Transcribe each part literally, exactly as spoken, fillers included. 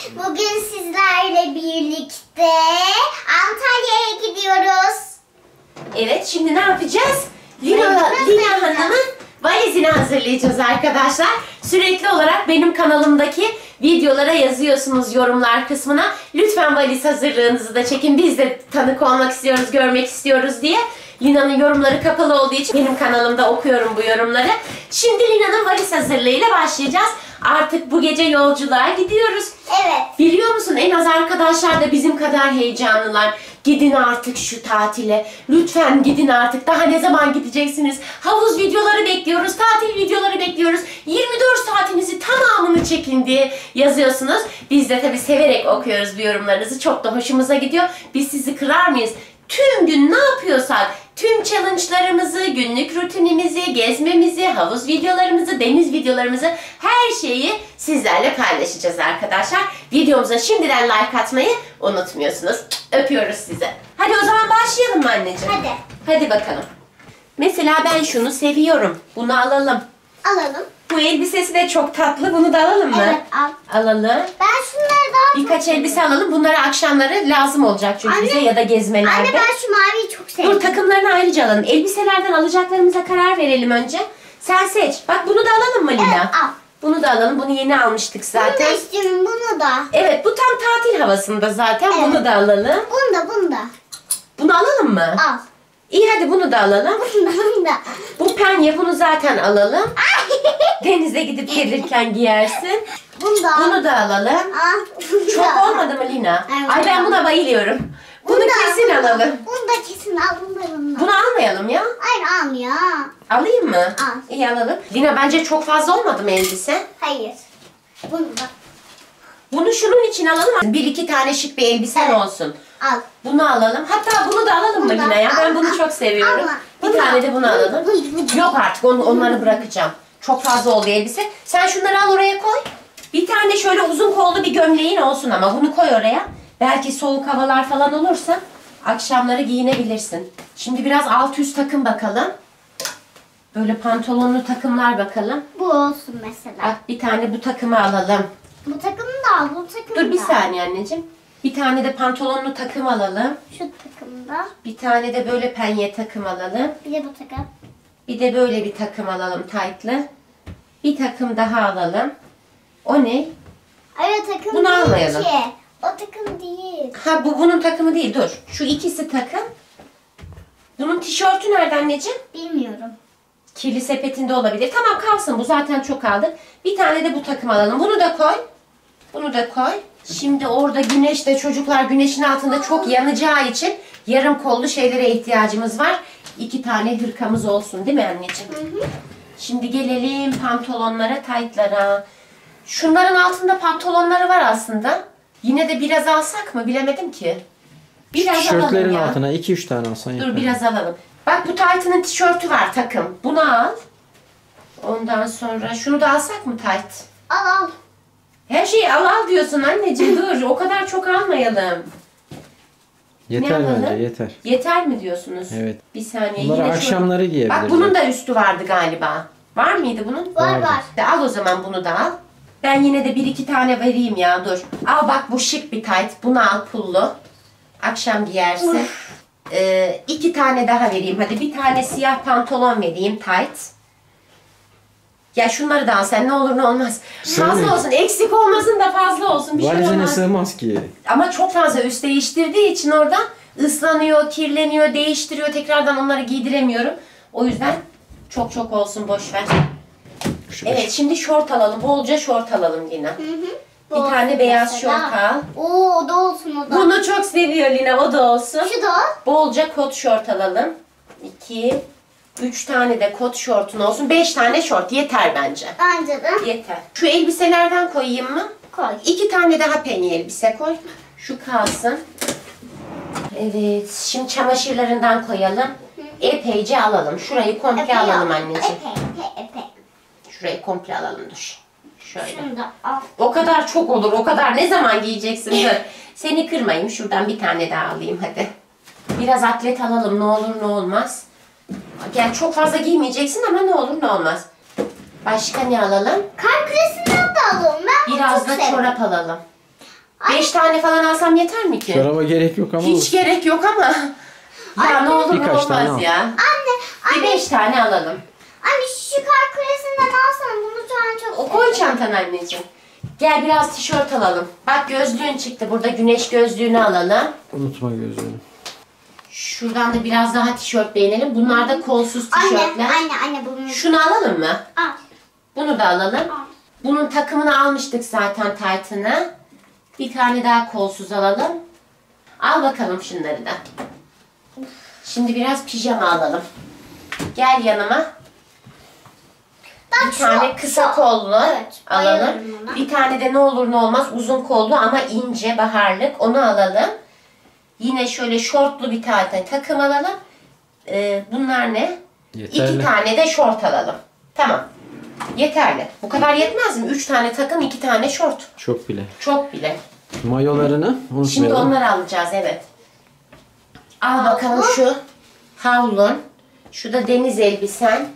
Bugün sizlerle birlikte Antalya'ya gidiyoruz. Evet, şimdi ne yapacağız? Lina, Lina Hanım'ın valizini hazırlayacağız arkadaşlar. Sürekli olarak benim kanalımdaki videolara yazıyorsunuz yorumlar kısmına. Lütfen valiz hazırlığınızı da çekin. Biz de tanık olmak istiyoruz, görmek istiyoruz diye. Lina'nın yorumları kapalı olduğu için benim kanalımda okuyorum bu yorumları. Şimdi Lina'nın valiz hazırlığıyla başlayacağız. Artık bu gece yolculuğa gidiyoruz. Evet. Biliyor musun, en az arkadaşlar da bizim kadar heyecanlılar. Gidin artık şu tatile. Lütfen gidin artık. Daha ne zaman gideceksiniz? Havuz videoları bekliyoruz. Tatil videoları bekliyoruz. yirmi dört saatinizi tamamını çekin diye yazıyorsunuz. Biz de tabii severek okuyoruz bu yorumlarınızı. Çok da hoşumuza gidiyor. Biz sizi kırar mıyız? Tüm gün ne yapıyorsak, tüm challenge'larımızı, günlük rutinimizi, gezmemizi, havuz videolarımızı, deniz videolarımızı, her şeyi sizlerle paylaşacağız arkadaşlar. Videomuza şimdiden like atmayı unutmuyorsunuz. Öpüyoruz sizi. Hadi o zaman başlayalım mı anneciğim? Hadi. Hadi bakalım. Mesela ben şunu seviyorum. Bunu alalım. Alalım. Bu elbisesi de çok tatlı. Bunu da alalım mı? Evet, al. Alalım. Ben şunları daha Birkaç çok elbise alalım. Bunları akşamları lazım olacak çünkü Anne, bize ya da gezmelerde. Anne ben şu maviyi çok seviyorum. Dur, takımlarını ayrıca alalım. Elbiselerden alacaklarımıza karar verelim önce. Sen seç. Bak bunu da alalım mı Lina? Evet, al. Bunu da alalım. Bunu yeni almıştık zaten. Bunu da istiyorum, bunu da. Evet, bu tam tatil havasında zaten. Evet. Bunu da alalım. Bunu da, bunu da. Bunu alalım mı? Al. İyi, hadi bunu da alalım. Bunu da, bunu da. Bu penye, bunu zaten alalım. Denize gidip gelirken giyersin. Bunu da al. Bunu da alalım. Al. Bunu Çok da al. olmadı mı Lina? Evet. Ay ben buna bayılıyorum. Bunu Bunu da kesin al. alalım. Bunu da kesin al. Bunu da, bunu da. Bunu almayalım ya. Hayır, almıyor. Alayım mı? Al. İyi, alalım. Lina, bence çok fazla olmadı mı elbise? Hayır. Bunu da. Bunu şunun için alalım. Bir iki tane şık bir elbisen Evet. olsun. Al. Bunu alalım. Hatta bunu da alalım mı Bunu da Lina ya? Ben al, bunu al. çok seviyorum. Al, al. Bir Bunu tane al. de bunu alalım. Bunu, bunu. Yok artık onu, onları bırakacağım. Çok fazla oldu elbise. Sen şunları al oraya koy. Bir tane şöyle uzun kollu bir gömleğin olsun ama bunu koy oraya. Belki soğuk havalar falan olursa akşamları giyinebilirsin. Şimdi biraz alt üst takım bakalım. Böyle pantolonlu takımlar bakalım. Bu olsun mesela. Bak, bir tane bu takımı alalım. Bu takımı da al, bu takımı Dur bir da al. saniye anneciğim. Bir tane de pantolonlu takım alalım. Şu takımı da. Bir tane de böyle penye takım alalım. Bir de bu takım. Bir de böyle bir takım alalım taytlı. Bir takım daha alalım. O ne? Ay o takım Bunu değil almayalım. ki. O takım değil. Ha, bu bunun takımı değil, dur. Şu ikisi takım. Bunun tişörtü nerede anneciğim? Bilmiyorum. Kirli sepetinde olabilir. Tamam, kalsın, bu zaten çok aldık. Bir tane de bu takım alalım. Bunu da koy. Bunu da koy. Şimdi orada güneşte, çocuklar güneşin altında çok yanacağı için yarım kollu şeylere ihtiyacımız var. İki tane hırkamız olsun değil mi anneciğim? Hı hı. Şimdi gelelim pantolonlara, taytlara. Şunların altında pantolonları var aslında. Yine de biraz alsak mı bilemedim ki. Biraz Tişörtlerin alalım ya. altına iki üç tane alsan Dur yeter. biraz alalım. Bak, bu taytının tişörtü var takım. Bunu al. Ondan sonra şunu da alsak mı tayt? Al al. Her şeyi al al diyorsun anneciğim, dur. O kadar çok almayalım. Yeter Ne alalım? bence yeter. Yeter mi diyorsunuz? Evet. Bir saniye. Bunları yine akşamları şöyle- giyebiliriz. Bak, bunun da üstü vardı galiba. Var mıydı bunun? Var Vardı. var. De al o zaman, bunu da al. Ben yine de bir iki tane vereyim ya, dur. Al bak, bu şık bir tayt. Bunu al, pullu. Akşam giyersin. Ee, iki tane daha vereyim. Hadi bir tane siyah pantolon vereyim, tayt. Ya şunları da al sen, ne olur ne olmaz. Sığmıyor. Fazla olsun, eksik olmasın da fazla olsun. Bir şey Valizine olmaz. sığmaz ki. Ama çok fazla üst değiştirdiği için orada ıslanıyor, kirleniyor, değiştiriyor. Tekrardan onları giydiremiyorum. O yüzden çok çok olsun, boş ver. Şu- Evet, şimdi şort alalım. Bolca şort alalım Lina. Hı hı. Bu Bir olsun tane beyaz mesela. şort al. Oo, o da olsun o da. Bunu çok seviyor Lina, o da olsun. Şu da al. Bolca kot şort alalım. İki, üç tane de kot şortun olsun. Beş tane şort yeter bence. Bence de. Yeter. Şu elbiselerden koyayım mı? Koy. İki tane daha penye elbise koy. Şu kalsın. Evet, şimdi çamaşırlarından koyalım. Epeyce alalım. Şurayı komple Epey alalım al. anneciğim. Epey epey epey. Şurayı komple alalım, dur. Şöyle. Şunu da al. O kadar çok olur, o kadar ne zaman giyeceksin? Dur. Seni kırmayayım, şuradan bir tane daha alayım hadi. Biraz atlet alalım, ne olur ne olmaz. Yani çok fazla giymeyeceksin ama ne olur ne olmaz. Başka ne alalım? Kar küresinden de alalım. Ben bunu Biraz çok da seviyorum. çorap alalım. Beş tane falan alsam yeter mi ki? Çoraba gerek yok ama. Hiç olsun. gerek yok ama. Ya ne olur ne Birkaç tane olmaz al. ya. Anne, Bir beş tane alalım. anne şu kar kulesinden alsana. Bunu şu an çok O koy çantana anneciğim. Gel biraz tişört alalım. Bak gözlüğün çıktı. Burada güneş gözlüğünü alalım. Unutma gözünü. Şuradan da biraz daha tişört beğenelim. Bunlar da kolsuz tişörtler. Anne, anne, anne bunu. Şunu alalım mı? Al. Bunu da alalım. Al. Bunun takımını almıştık zaten taytını. Bir tane daha kolsuz alalım. Al bakalım şunları da. Şimdi biraz pijama alalım. Gel yanıma. Bak Bir şu- tane kısa şu- kollu Evet, alalım. bayılırım ona. Bir tane de ne olur ne olmaz uzun kollu ama ince baharlık. Onu alalım. Yine şöyle şortlu bir tane takım alalım. Ee, bunlar ne? Yeterli. İki tane de şort alalım. Tamam. Yeterli. Bu kadar yetmez mi? Üç tane takım, iki tane şort. Çok bile. Çok bile. Mayolarını unutmayalım. Şimdi onları alacağız, evet. Al bakalım şu havlun. Şu da deniz elbisen.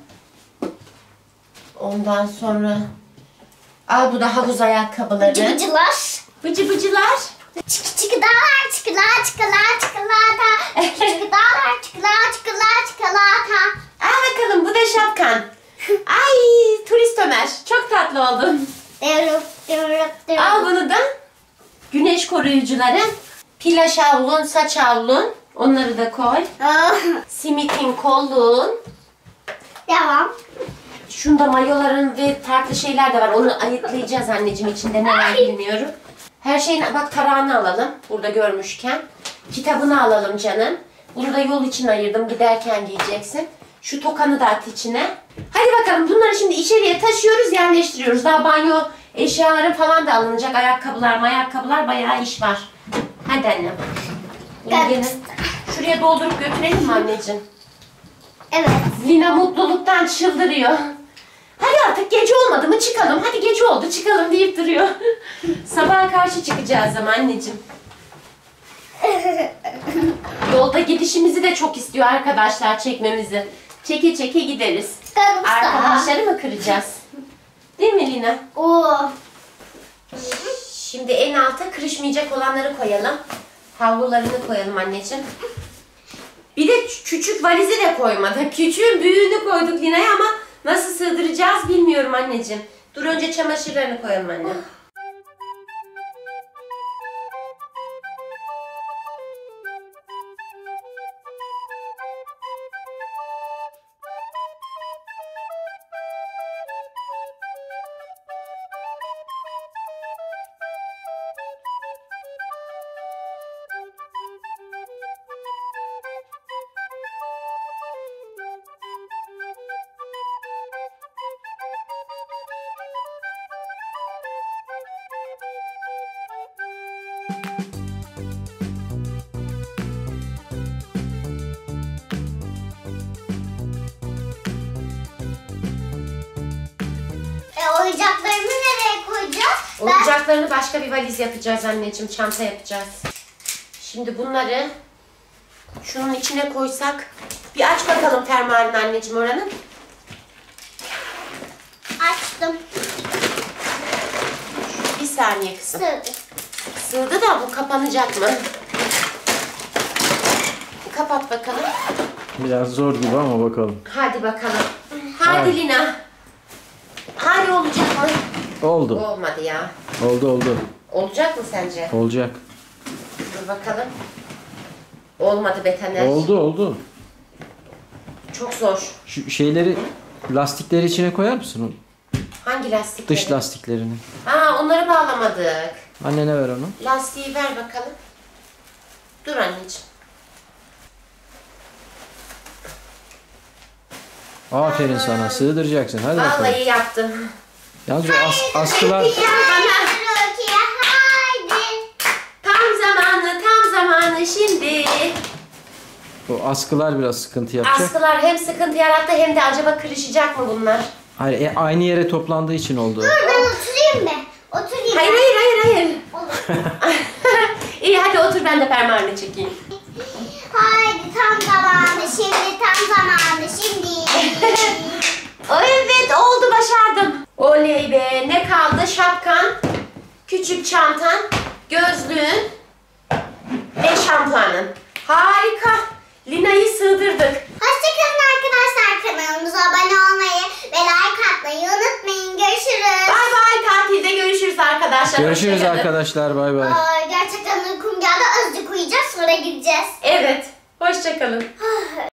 Ondan sonra al bu da havuz ayakkabıları. Bıcı bıcılar. Bıcı bıcılar. Çıkı çıkı dağlar, çıkılar, çıkılar, çıkılata. Çıkı çıkı dağlar, çıkılar, çıkılar, çıkılata. Al bakalım bu da şapkan. Ay turist Ömer. Çok tatlı oldun. Dırıp, dırıp, dırıp. Al bunu da. Güneş koruyucuları. Plaj havlun, saç havlun. Onları da koy. Ah, Simitin kolluğun. Devam. Şunda mayoların ve farklı şeyler de var. Onu ayıklayacağız anneciğim, içinde ne var bilmiyorum. Her şeyin bak tarağını alalım burada görmüşken. Kitabını alalım canım. Bunu da yol için ayırdım, giderken giyeceksin. Şu tokanı da at içine. Hadi bakalım bunları şimdi içeriye taşıyoruz, yerleştiriyoruz. Daha banyo eşyaları falan da alınacak. Ayakkabılar, ayakkabılar bayağı iş var. Hadi annem. Bunu Evet. gene şuraya doldurup götürelim mi anneciğim? Evet. Lina mutluluktan çıldırıyor. Hadi artık gece olmadı mı çıkalım. Hadi gece oldu çıkalım deyip duruyor. Sabaha karşı çıkacağız ama anneciğim. Yolda gidişimizi de çok istiyor arkadaşlar çekmemizi. Çeke çeke gideriz. Karımsa. Arkadaşları mı kıracağız? Değil mi Lina? Oo. Şimdi en alta kırışmayacak olanları koyalım. Havlularını koyalım anneciğim. Bir de ç- küçük valizi de koymadık. Küçüğün büyüğünü koyduk Lina'ya ama nasıl sığdıracağız bilmiyorum anneciğim. Dur önce çamaşırlarını koyalım anne. E, oyuncaklarımı nereye koyacağız? Ben Oyuncaklarını başka bir valiz yapacağız anneciğim. Çanta yapacağız. Şimdi bunları şunun içine koysak. Bir aç bakalım fermuarını anneciğim oranın. açtım. Bir saniye kızım. Sığdı. Sığdı da bu kapanacak mı? Kapat bakalım. Biraz zor gibi ama bakalım. Hadi bakalım. Hadi Ay. Lina. Hadi olacak mı? Oldu. Olmadı ya. Oldu oldu. Olacak mı sence? Olacak. Dur bakalım. Olmadı be Taner. Oldu oldu. Çok zor. Şu şeyleri, lastikleri içine koyar mısın? Hangi lastikleri? Dış lastiklerini. Aa, onları bağlamadık. Annene ver onu. Lastiği ver bakalım. Dur anneciğim. Aferin sana. Sığdıracaksın. Hadi bakalım. Vallahi yaptım. Yalnız o as- askılar... Bana Rukiye haydi. tam zamanı tam zamanı şimdi. O askılar biraz sıkıntı yapacak. Askılar hem sıkıntı yarattı hem de acaba kırışacak mı bunlar? Hayır, e, aynı yere toplandığı için oldu. Ben oturayım mı? Oturayım. Hayır hayır hayır hayır. Olur. İyi hadi otur ben de fermuarını çekeyim. Haydi tam zamanı şimdi, tam zamanı şimdi. Evet oldu başardım. Oley be ne kaldı şapkan, küçük çantan, gözlüğün ve şampuanın. Harika. Lina'yı sığdırdık. Hoşçakalın arkadaşlar. Kanalımıza abone olmayı ve like atmayı unutmayın. Görüşürüz. Bay bay. Tatilde görüşürüz arkadaşlar. Görüşürüz Hoşçakalın. arkadaşlar. Bay bay. Aa, gerçekten uykum geldi. Azıcık uyuyacağız, sonra gideceğiz. Evet. Hoşçakalın.